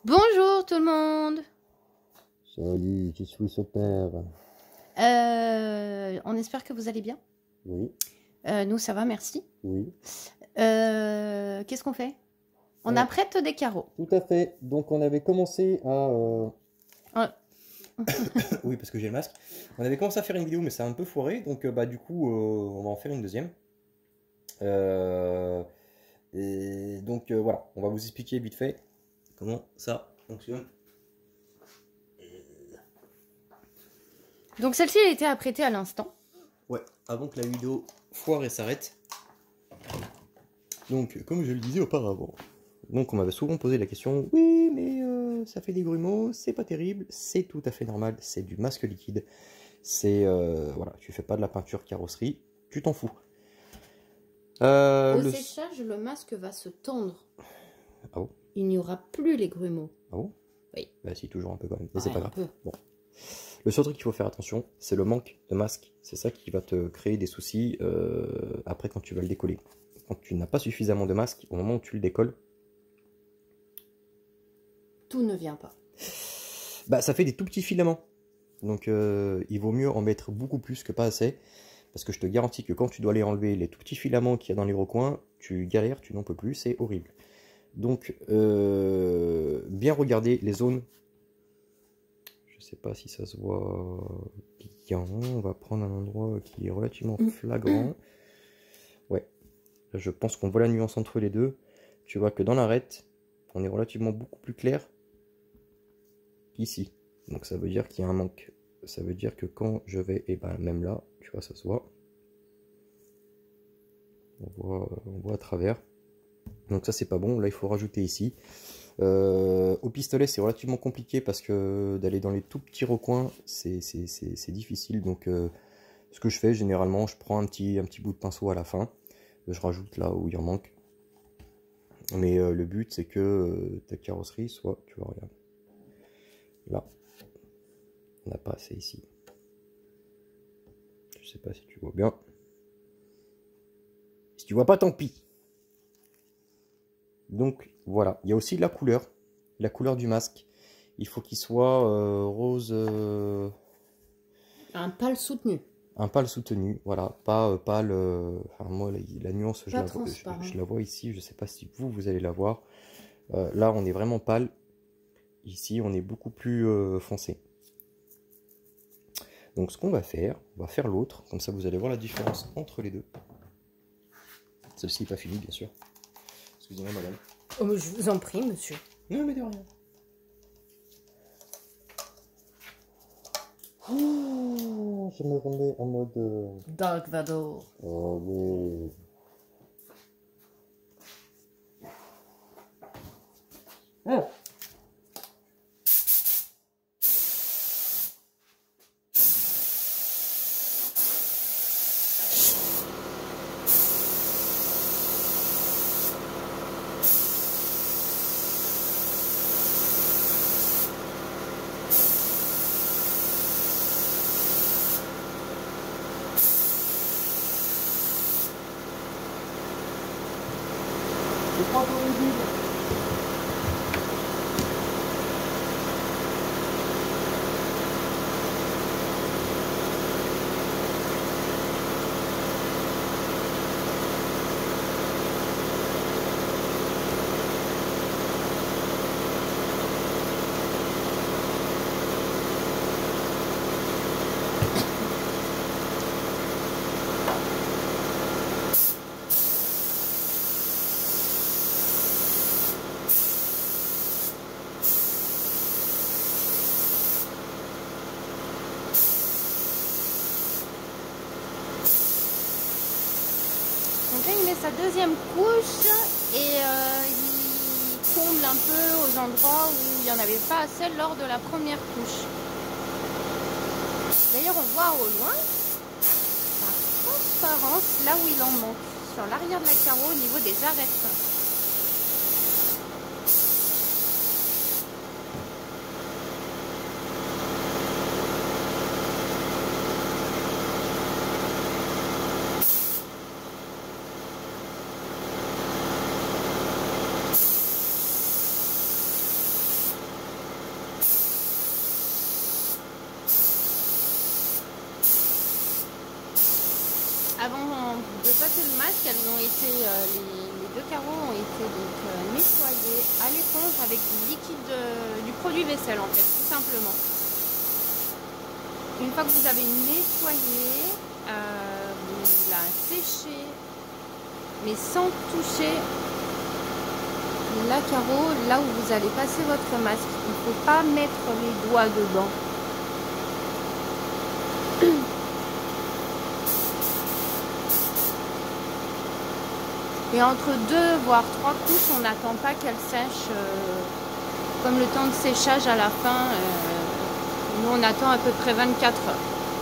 Bonjour tout le monde. Salut, je suis son père. On espère que vous allez bien. Oui, Nous, ça va, merci. oui. Qu'est-ce qu'on fait? On apprête des carreaux. Tout à fait. Donc on avait commencé à... Ouais. Oui, parce que j'ai le masque. On avait commencé à faire une vidéo, mais ça a un peu foiré. Donc du coup, on va en faire une deuxième. Et donc voilà, on va vous expliquer vite fait comment ça fonctionne. Donc celle-ci a été apprêtée à l'instant. Ouais, avant que la vidéo foire et s'arrête. Donc, comme je le disais auparavant, donc on m'avait souvent posé la question, oui, mais ça fait des grumeaux, c'est pas terrible, c'est tout à fait normal, c'est du masque liquide. C'est, voilà, tu fais pas de la peinture carrosserie, tu t'en fous. Au séchage, le masque va se tendre. Ah bon? Il n'y aura plus les grumeaux. Ah bon? Oui. Bah si, toujours un peu quand même, mais Ouais, c'est pas un grave. peu. Bon. Le seul truc qu'il faut faire attention, c'est le manque de masque. C'est ça qui va te créer des soucis après quand tu vas le décoller. Quand tu n'as pas suffisamment de masque, au moment où tu le décolles, Tout ne vient pas. bah ça fait des tout petits filaments. Donc il vaut mieux en mettre beaucoup plus que pas assez. Parce que je te garantis que quand tu dois aller enlever les tout petits filaments qu'il y a dans les recoins, tu galères, tu n'en peux plus, c'est horrible. Donc bien regarder les zones. Je sais pas si ça se voit bien. On va prendre un endroit qui est relativement flagrant. Ouais, là, je pense qu'on voit la nuance entre les deux. Tu vois que dans l'arête, on est relativement beaucoup plus clair qu'ici. Donc ça veut dire qu'il y a un manque. Ça veut dire que quand je vais, et ben même là, tu vois, ça se voit. On voit à travers. Donc ça c'est pas bon, là il faut rajouter ici. Au pistolet c'est relativement compliqué parce que d'aller dans les tout petits recoins c'est difficile. Donc ce que je fais généralement, je prends un petit bout de pinceau à la fin. Je rajoute là où il en manque. Mais le but c'est que ta carrosserie soit, tu vois, regarde. Là, on n'a pas assez ici. Je sais pas si tu vois bien. Si tu vois pas, tant pis. Donc voilà, il y a aussi la couleur du masque. Il faut qu'il soit rose. Un pâle soutenu. Un pâle soutenu, voilà, pas pâle. Enfin, moi, la nuance, je la vois ici. Je sais pas si vous allez la voir. Là, on est vraiment pâle. Ici, on est beaucoup plus foncé. Donc, ce qu'on va faire, on va faire l'autre. Comme ça, vous allez voir la différence entre les deux. Celle-ci n'est pas finie, bien sûr. Excusez-moi, madame. Oh, mais je vous en prie, monsieur. Non, mais de rien. Oh, je me remets en mode... Dark Vador. Oh oui. Ah. C'est pas encore visible. Donc là, il met sa deuxième couche et il comble un peu aux endroits où il n'y en avait pas assez lors de la première couche. D'ailleurs, on voit au loin, par transparence, là où il en manque, sur l'arrière de la carreau au niveau des arêtes. avant de passer le masque, elles ont été, les deux carreaux ont été donc nettoyés à l'éponge avec du liquide, du produit vaisselle en fait, tout simplement. Une fois que vous avez nettoyé, vous la séchez, mais sans toucher la carreau, là où vous allez passer votre masque. Il ne faut pas mettre les doigts dedans. Et entre 2 voire 3 couches, on n'attend pas qu'elle sèche comme le temps de séchage à la fin. Nous, on attend à peu près 24 heures.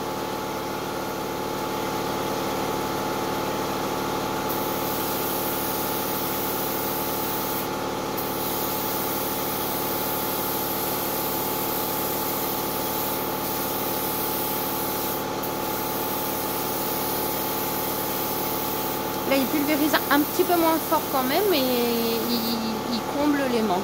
Là, il pulvérise un petit peu moins fort quand même, mais il comble les manques.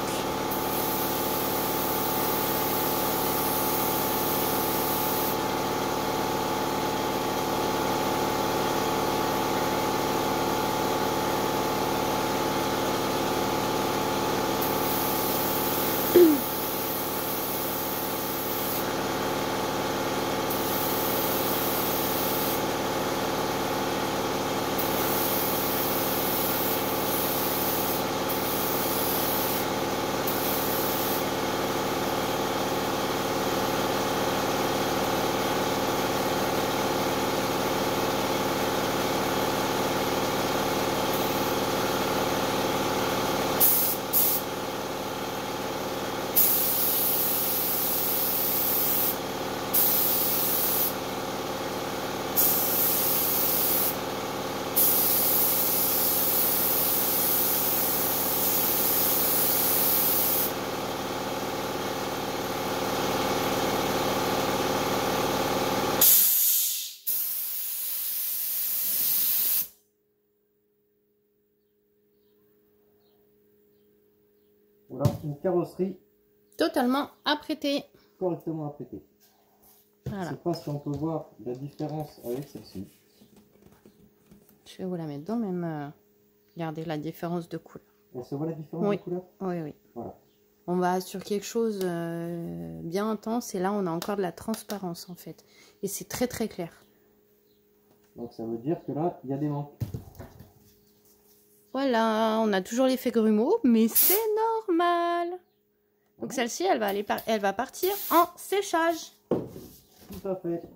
Voilà, une carrosserie Totalement apprêtée. correctement apprêtée. Voilà. Je ne sais pas si on peut voir la différence avec celle-ci. Je vais vous la mettre dans mes mains. Regardez la différence de couleur. On se voit la différence Oui. de couleur? Oui, oui. Voilà. On va sur quelque chose bien intense et là on a encore de la transparence en fait. Et c'est très très clair. Donc ça veut dire que là, il y a des manques. Voilà, on a toujours l'effet grumeau, mais c'est normal. Donc celle-ci, elle va partir en séchage. Tout à fait.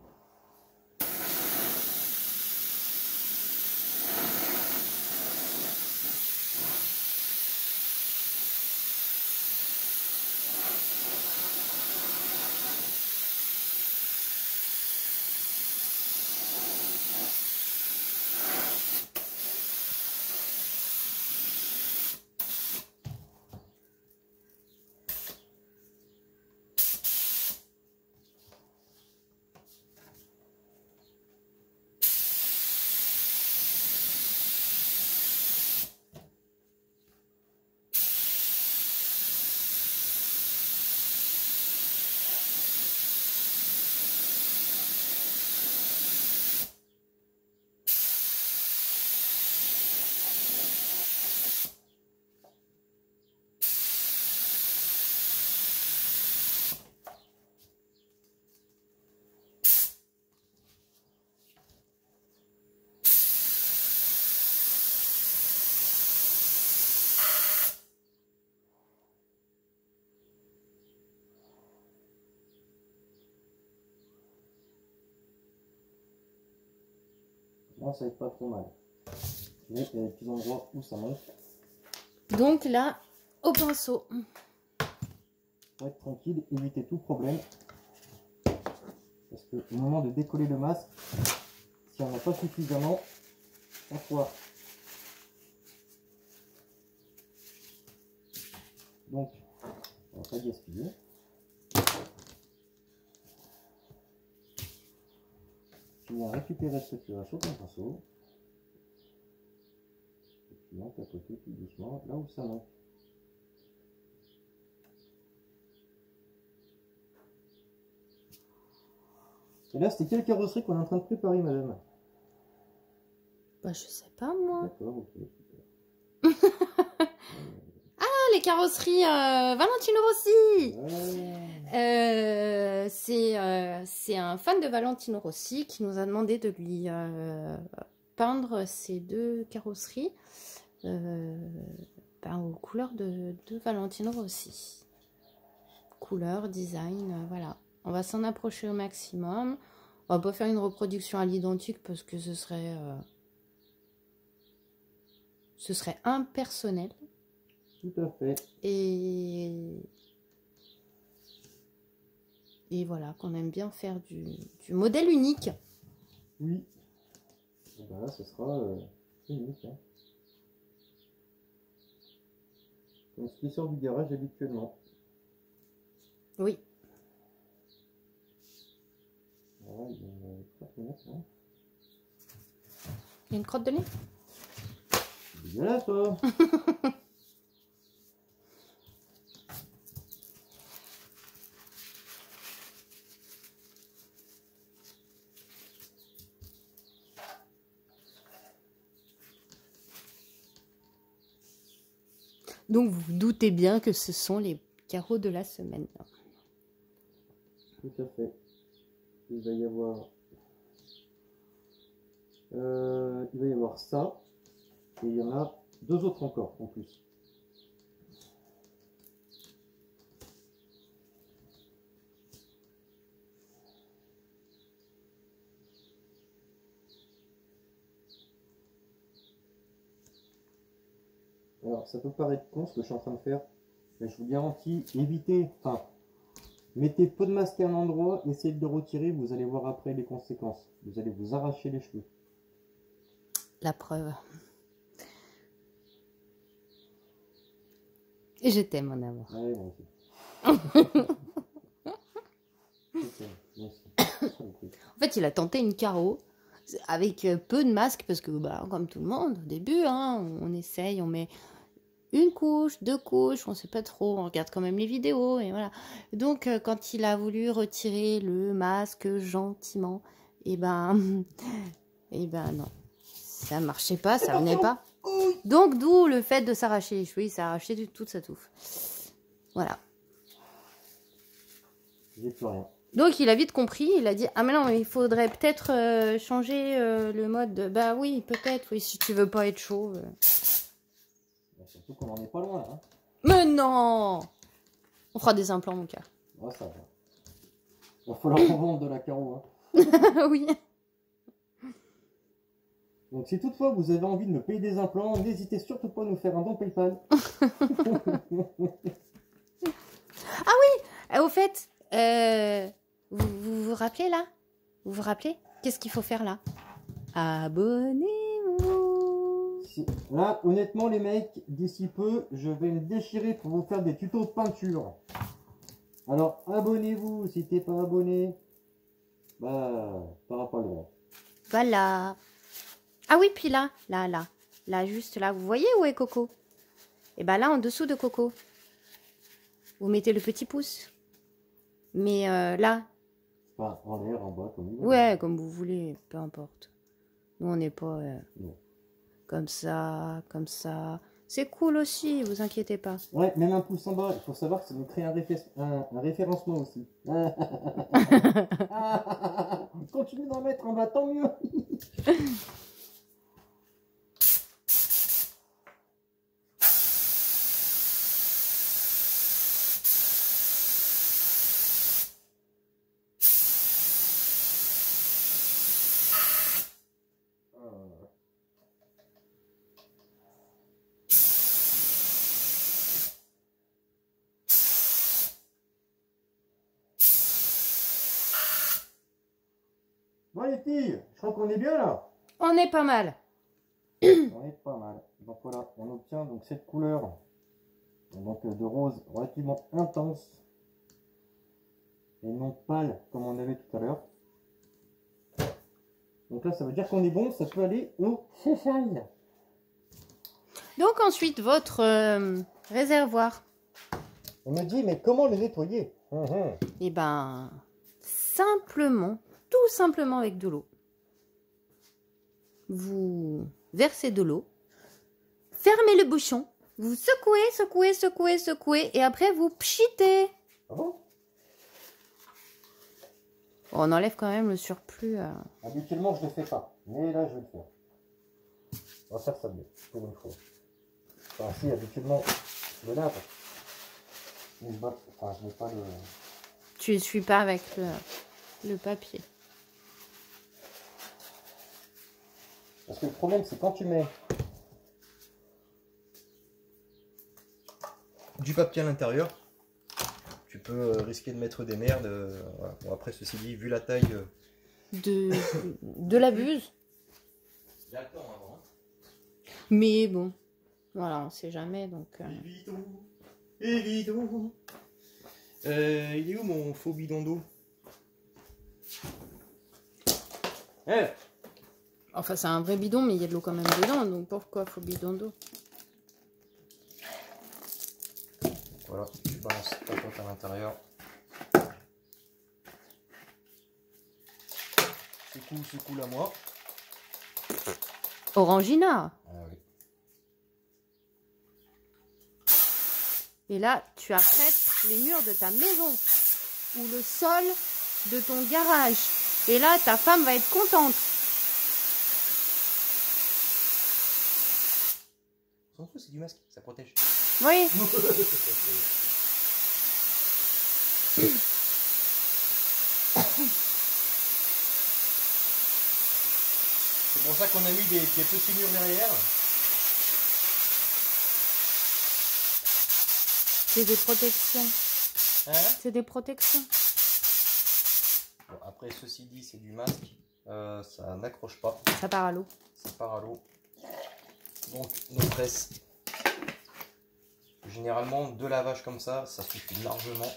Là, ça va être pas trop mal. Mais il y a des petits endroits où ça manque. Donc là, au pinceau. Faut être tranquille, éviter tout problème. Parce que au moment de décoller le masque, si on n'a pas suffisamment, on foire. Donc, on va pas gaspiller. Tu viens récupérer ce que tu as sur ton pinceau. Et tu viens tapoter tout doucement là où ça manque. Et là, c'était quelle carrosserie qu'on est en train de préparer, madame? Bah, je sais pas, moi. D'accord, ok. Ah, les carrosseries Valentino Rossi. Ouais. C'est un fan de Valentino Rossi qui nous a demandé de lui peindre ces deux carrosseries aux couleurs de Valentino Rossi. Couleur, design, voilà. On va s'en approcher au maximum. On va pas faire une reproduction à l'identique parce que ce serait impersonnel. Tout à fait. Et voilà, qu'on aime bien faire du modèle unique. Oui. Et ben là, ce sera unique. Hein. Comme ce qui sort du garage habituellement. Oui. Voilà, il y a une crotte de nez, hein. Il y a une crotte de nez? C'est dégueulasse, toi. Donc vous vous doutez bien que ce sont les carreaux de la semaine. Tout à fait. Il va y avoir ça. Et il y en a deux autres encore en plus. Alors ça peut paraître con ce que je suis en train de faire. Mais je vous garantis, évitez, enfin, mettez peu de masque à un endroit, essayez de le retirer, vous allez voir après les conséquences. Vous allez vous arracher les cheveux. La preuve. Et je t'aime, mon amour. Ouais, moi aussi. Moi aussi. En fait, il a tenté une carreau avec peu de masque parce que, bah, comme tout le monde, au début, hein, on essaye, on met une couche, deux couches, on sait pas trop, on regarde quand même les vidéos et voilà. Donc, quand il a voulu retirer le masque gentiment, et ben non, ça marchait pas, ça venait pas. Donc, d'où le fait de s'arracher les cheveux, il s'est arraché toute sa touffe. Voilà. J'ai plus rien. Donc il a vite compris, il a dit ah mais non mais il faudrait peut-être changer le mode de... Bah oui peut-être, oui si tu veux pas être chauve. Surtout qu'on en est pas loin. Hein. Mais non, on fera des implants mon cœur. Oh, ça va. Il va falloir qu'on vende de la carreau. Hein. Oui. Donc si toutefois vous avez envie de me payer des implants, n'hésitez surtout pas à nous faire un don PayPal. Ah oui, au fait, vous rappelez là? Vous vous rappelez? Qu'est-ce qu'il faut faire là? Abonnez-vous. Là, honnêtement les mecs, d'ici peu, je vais me déchirer pour vous faire des tutos de peinture. Alors abonnez-vous, si t'es pas abonné, bah, t'auras pas le droit. Voilà. Ah oui, puis là, juste là, vous voyez où est Coco? Et ben là, en dessous de Coco, vous mettez le petit pouce. Mais là... Enfin, en l'air, en bas, comme vous voulez. Ouais, comme vous voulez, peu importe. Nous, on n'est pas Non. comme ça, comme ça. C'est cool aussi, vous inquiétez pas. Ouais, même un pouce en bas, il faut savoir que ça nous crée un référencement aussi. Continue d'en mettre en bas, tant mieux. Bon les filles, je crois qu'on est bien là. On est pas mal. On est pas mal. Donc voilà, on obtient donc cette couleur donc de rose relativement intense et non pâle comme on avait tout à l'heure. Donc là, ça veut dire qu'on est bon, ça peut aller au séchail. Donc ensuite, votre réservoir. On me dit, mais comment le nettoyer? Eh ben, simplement, tout simplement avec de l'eau. Vous versez de l'eau, fermez le bouchon, vous secouez, secouez, secouez, secouez, et après vous pchitez. Ah bon? On enlève quand même le surplus. Habituellement, je ne le fais pas, mais là, je vais le faire. On va faire ça bien, pour une fois. Enfin, si, habituellement, je le lave. Mais je mets pas le... Tu essuies pas avec le papier. Parce que le problème, c'est quand tu mets du papier à l'intérieur, tu peux risquer de mettre des merdes. Voilà. Bon, après, ceci dit, vu la taille... De la buse. Il y a le temps avant. Hein. Mais bon, voilà, on sait jamais, donc... Évidon, évidon. Il est où mon faux bidon d'eau? Enfin, c'est un vrai bidon, mais il y a de l'eau quand même dedans, donc pourquoi faut bidon d'eau? Voilà, tu balances ta coque à l'intérieur. Secoue la moi. Orangina. Ah, oui. Et là, tu apprêtes les murs de ta maison ou le sol de ton garage. Et là, ta femme va être contente. On s'en fout, c'est du masque, ça protège. Oui. C'est pour ça qu'on a mis des petits murs derrière. C'est des protections. Hein? C'est des protections. Bon, après, ceci dit, c'est du masque. Ça n'accroche pas. Ça part à l'eau. Ça part à l'eau. Donc, nos presses. Généralement, 2 lavages comme ça suffit largement.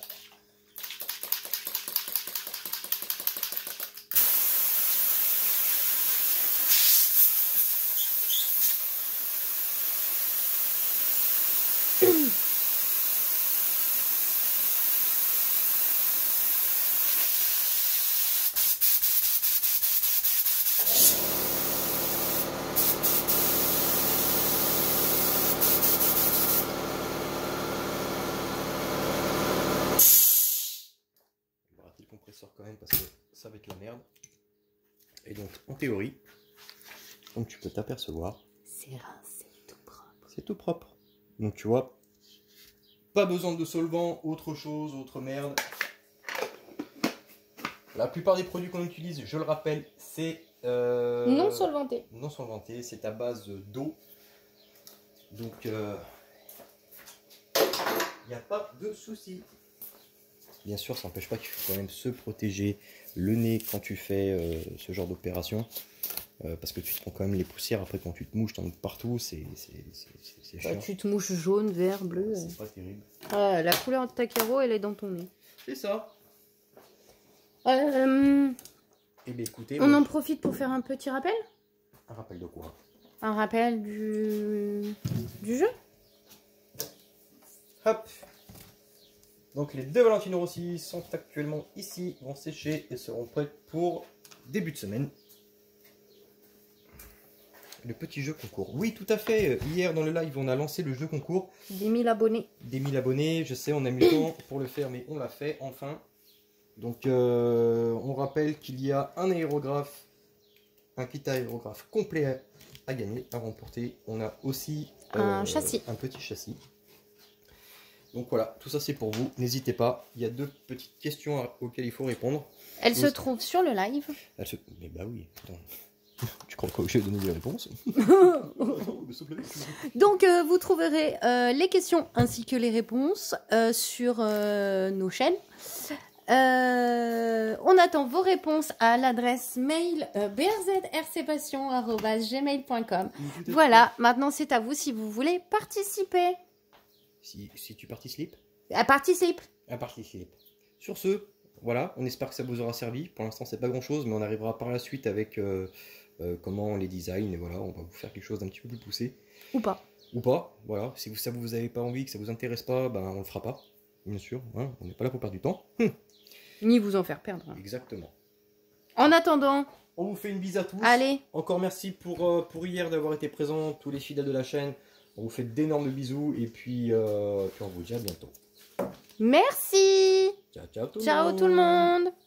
Le compresseur quand même parce que ça va être la merde. Et donc en théorie, comme tu peux t'apercevoir, c'est rincé, tout propre. C'est tout propre. Donc tu vois, pas besoin de solvant, autre chose, autre merde. La plupart des produits qu'on utilise, je le rappelle, c'est non solvanté. Non solvanté, c'est à base d'eau. Donc il n'y a pas de souci. Bien sûr, ça n'empêche pas qu'il faut quand même se protéger le nez quand tu fais ce genre d'opération. Parce que tu te prends quand même les poussières. Après, quand tu te mouches, t'en mets partout. C'est chiant. Tu te mouches jaune, vert, bleu. C'est pas terrible. La couleur de ta carreau, elle est dans ton nez. C'est ça. Eh bien, écoutez, on en profite pour faire un petit rappel. Un rappel de quoi? Un rappel du jeu. Hop. Donc les 2 Valentino Rossi sont actuellement ici, vont sécher et seront prêts pour début de semaine. Le petit jeu concours. Oui, tout à fait. Hier dans le live, on a lancé le jeu concours. Des 1000 abonnés. Des 1000 abonnés. Je sais, on a mis le temps pour le faire, mais on l'a fait enfin. Donc on rappelle qu'il y a un aérographe, un kit aérographe complet à gagner, à remporter. On a aussi un châssis. Un petit châssis. Donc voilà, tout ça c'est pour vous. N'hésitez pas, il y a 2 petites questions auxquelles il faut répondre. Elles se trouvent sur le live. Mais bah oui, attends. Tu crois que je vais donner des réponses? Donc vous trouverez les questions ainsi que les réponses sur nos chaînes. On attend vos réponses à l'adresse mail brzrcpassion@gmail.com. Voilà, maintenant c'est à vous si vous voulez participer. Si tu participes. Participe. Sur ce, voilà, on espère que ça vous aura servi. Pour l'instant, c'est pas grand chose, mais on arrivera par la suite avec comment on les design. Et voilà, on va vous faire quelque chose d'un petit peu plus poussé. Ou pas. Voilà. Si vous avez pas envie, que ça vous intéresse pas, ben on le fera pas. Bien sûr, hein, on n'est pas là pour perdre du temps. Ni vous en faire perdre. Exactement. En attendant, On vous fait une bise à tous. Allez. Encore merci pour hier d'avoir été présents, tous les fidèles de la chaîne. On vous fait d'énormes bisous et puis on vous dit à bientôt. Merci. Ciao, ciao tout le monde. Ciao tout le monde.